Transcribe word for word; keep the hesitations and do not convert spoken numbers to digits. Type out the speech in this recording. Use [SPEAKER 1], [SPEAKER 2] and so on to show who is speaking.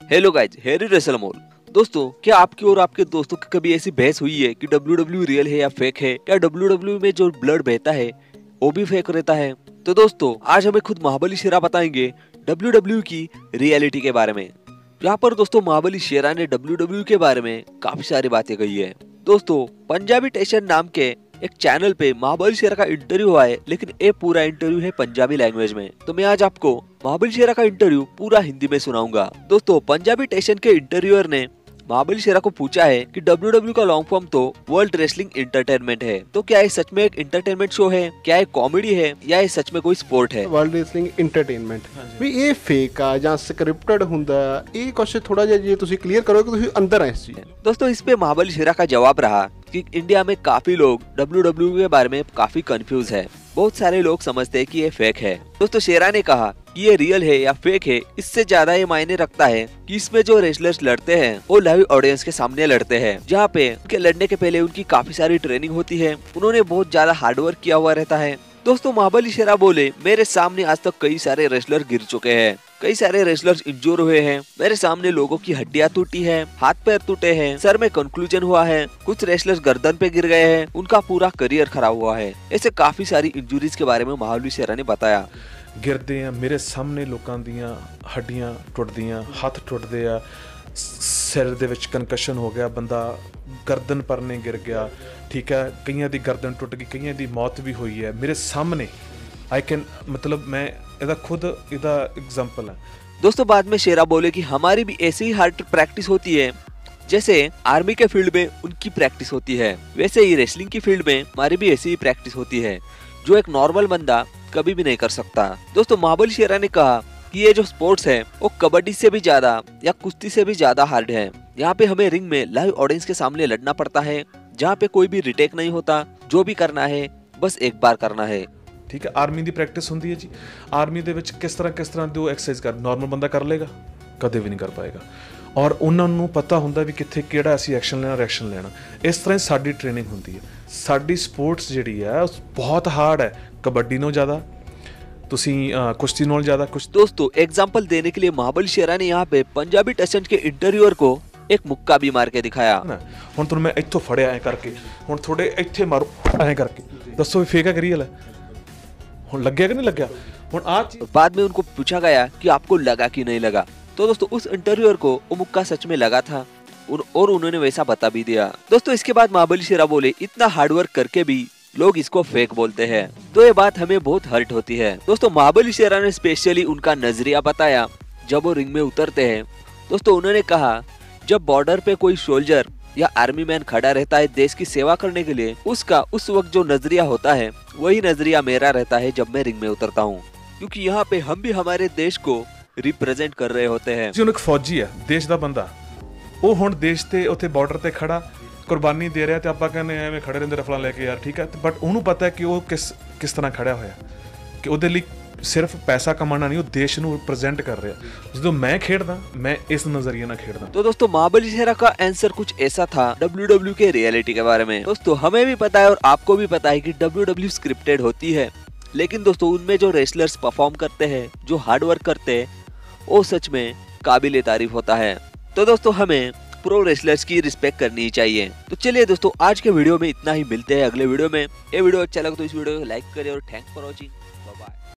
[SPEAKER 1] Hello guys, Harry रेसलमोल। दोस्तों, क्या आपकी और आपके दोस्तों की कभी ऐसी बहस हुई है कि डब्ल्यू डब्ल्यू रियल है या फेक है? क्या डब्ल्यू डब्ल्यू में जो ब्लड बहता है वो भी फेक रहता है? तो दोस्तों, आज हमें खुद महाबली शेरा बताएंगे डब्ल्यू डब्ल्यू की रियलिटी के बारे में। यहाँ पर दोस्तों महाबली शेरा ने डब्ल्यू डब्ल्यू के बारे में काफी सारी बातें कही है। दोस्तों, पंजाबी टेशन नाम के एक चैनल पे महाबली शेरा का इंटरव्यू हुआ है, लेकिन ये पूरा इंटरव्यू है पंजाबी लैंग्वेज में। तो मैं आज आपको महाबली शेरा का इंटरव्यू पूरा हिंदी में सुनाऊंगा। दोस्तों, पंजाबी टेशन के इंटरव्यूअर ने महाबली शेरा को पूछा है कि डब्ल्यू डब्ल्यू का लॉन्ग फॉर्म तो वर्ल्ड रेसलिंग एंटरटेनमेंट है, तो क्या ये सच में एक एंटरटेनमेंट शो है, क्या ये कॉमेडी है या ये सच में कोई स्पोर्ट है?
[SPEAKER 2] वर्ल्ड रेसलिंग एंटरटेनमेंट भी ये फेक आ ਜਾਂ स्क्रिप्टेड ਹੁੰਦਾ ਇਹ ਕੁਝ ਥੋੜਾ ਜਿਹਾ ਜੇ ਤੁਸੀਂ ਕਲੀਅਰ ਕਰੋ ਕਿ ਤੁਸੀਂ ਅੰਦਰ ਹੈ ਇਸ ਚੀਜ਼।
[SPEAKER 1] दोस्तों, इस पे महाबली शेरा का जवाब रहा कि इंडिया में काफी लोग डब्ल्यू डब्ल्यू के बारे में काफी कंफ्यूज है। बहुत सारे लोग समझते हैं कि ये फेक है। दोस्तों, शेरा ने कहा कि ये रियल है या फेक है, इससे ज्यादा ये मायने रखता है कि इसमें जो रेसलर्स लड़ते हैं वो लाइव ऑडियंस के सामने लड़ते हैं, जहाँ पे उनके लड़ने के पहले उनकी काफी सारी ट्रेनिंग होती है। उन्होंने बहुत ज्यादा हार्डवर्क किया हुआ रहता है। दोस्तों, महाबली शेरा बोले, मेरे सामने आज तक कई सारे रेसलर गिर चुके हैं, कई सारे रेसलर्स इंजोर हुए हैं, मेरे सामने लोगों की हड्डियां टूटी हैं, हाथ पैर टूटे हैं, सर में कंक्लूजन हुआ है, कुछ रेसलर्स गर्दन पे गिर गए हैं, उनका पूरा करियर खराब हुआ है। ऐसे काफी सारी इंजुरीज के बारे में महाबली शेरा ने बताया।
[SPEAKER 3] गिरदे आ मेरे सामने लोगों ਦੀਆਂ ਹੱਡੀਆਂ ਟੁੱਟਦੀਆਂ, ਹੱਥ ਟੁੱਟਦੇ ਆ, ਸਿਰ ਦੇ ਵਿੱਚ ਕਨਕਸ਼ਨ ਹੋ ਗਿਆ, ਬੰਦਾ ਗਰਦਨ ਪਰਨੇ ਗਿਰ ਗਿਆ, ਠੀਕ ਹੈ, ਕਈਆਂ ਦੀ ਗਰਦਨ ਟੁੱਟ ਗਈ, ਕਈਆਂ ਦੀ ਮੌਤ ਵੀ ਹੋਈ ਹੈ ਮੇਰੇ ਸਾਹਮਣੇ। आई कैन मतलब मैं ਇਹਦਾ खुद ਇਹਦਾ एग्जांपल है।
[SPEAKER 1] दोस्तों, बाद में शेरा बोले कि हमारी भी ऐसी ही हार्ड प्रैक्टिस होती है, जैसे आर्मी के फील्ड में उनकी प्रैक्टिस होती है, वैसे ही रेसलिंग की फील्ड में हमारी भी ऐसी ही प्रैक्टिस होती है, जो एक नॉर्मल बंदा कभी भी नहीं कर सकता। दोस्तों, महाबली शेरा ने कहा कि ये जो स्पोर्ट्स है वो कबड्डी से भी ज्यादा या कुश्ती से भी ज्यादा हार्ड है। यहाँ पे हमें रिंग में लाइव ऑडियंस के सामने लड़ना पड़ता है, जहाँ पे कोई भी रिटेक नहीं होता। जो भी करना है बस एक बार करना है।
[SPEAKER 3] ठीक है, आर्मी की प्रैक्टिस होती है जी। आर्मी दे विच किस तरह किस तरह दो एक्सरसाइज कर नॉर्मल बंदा कर लेगा, कदे भी नहीं कर पाएगा। और उन्होंने पता होंदा भी कित्थे किहड़ा असीं एक्शन लेना रिएक्शन लेना। इस तरह साडी ट्रेनिंग होती है। साडी स्पोर्ट्स जिहड़ी है बहुत हार्ड है, कबड्डी नालों ज़्यादा, तुसीं कुश्ती नालों ज़्यादा कुछ।
[SPEAKER 1] दोस्तों, एग्जाम्पल देने के लिए महाबली शेरा ने यहाँ पे पंजाबी टेस्ट के इंटरव्यूअर को एक मुक्का भी मार के दिखाया।
[SPEAKER 3] हुण तुहानूं मैं इत्थों फड़िया ऐ करके, हुण थोड़े इत्थे मारो ऐ करके, दसो फेक है कि रियल है? हुण लग्या कि नहीं लग्या? हुण आ
[SPEAKER 1] बाद में उनको पूछा गया कि आपको लगा कि नहीं लगा। तो दोस्तों, उस इंटरव्यूअर को वो मुक्का सच में लगा था और उन्होंने वैसा बता भी दिया। दोस्तों, इसके बाद महाबली शेरा बोले, इतना हार्डवर्क करके भी लोग इसको फेक बोलते हैं, तो ये बात हमें बहुत हर्ट होती है। दोस्तों, महाबली शेरा ने स्पेशली उनका नजरिया बताया जब वो रिंग में उतरते हैं। दोस्तों, उन्होंने कहा, जब बॉर्डर पे कोई सोल्जर या आर्मी मैन खड़ा रहता है देश की सेवा करने के लिए, उसका उस वक्त जो नजरिया होता है वही नजरिया मेरा रहता है जब मैं रिंग में उतरता हूँ, क्योंकि यहाँ पे हम भी हमारे देश को रिप्रेजेंट कर रहे होते हैं।
[SPEAKER 3] जो एक फौजी है, देश का बंदा, वो हुण देश ते उत्थे बॉर्डर ते खड़ा कुर्बानी दे रहा, तो आप कहने एवं खड़े रहते रफला लेके यार, ठीक है, बट उन्होंने पता है कि वो किस किस तरह खड़ा होया, कि उहदे लई सिर्फ पैसा कमाना नहीं, वो देश नूं रिप्रेजेंट कर रहा। जो मैं खेड़दा, मैं इस नजरिए ना खेड़दा।
[SPEAKER 1] तो दोस्तों, महाबली शेरा का आंसर कुछ ऐसा था डब्ल्यू डब्ल्यू के रियलिटी के बारे में। दोस्तों, हमें भी पता है और आपको भी पता है कि डब्ल्यू डब्ल्यू स्क्रिप्टेड होती है, लेकिन दोस्तों उनमें जो रेसलर्स परफॉर्म करते हैं, जो हार्ड वर्क करते हैं, वो सच में काबिले तारीफ होता है। तो दोस्तों, हमें प्रो रेसलर्स की रिस्पेक्ट करनी चाहिए। तो चलिए दोस्तों, आज के वीडियो में इतना ही। मिलते हैं अगले वीडियो में। ये वीडियो अच्छा लगा तो इस वीडियो को लाइक करें और थैंक्स फॉर वॉचिंग।